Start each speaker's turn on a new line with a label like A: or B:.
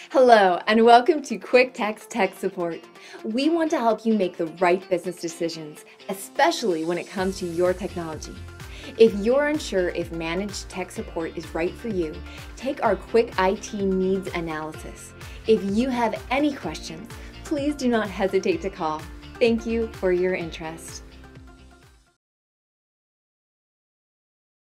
A: Hello, and welcome to Quick Text Tech Support. We want to help you make the right business decisions, especially when it comes to your technology. If you're unsure if managed tech support is right for you, take our Quick IT Needs Analysis. If you have any questions, please do not hesitate to call. Thank you for your interest.